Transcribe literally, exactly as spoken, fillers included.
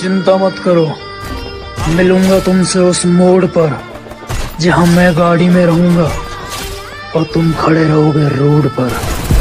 चिंता मत करो, मिलूंगा तुमसे उस मोड़ पर जहां मैं गाड़ी में रहूंगा और तुम खड़े रहोगे रोड पर।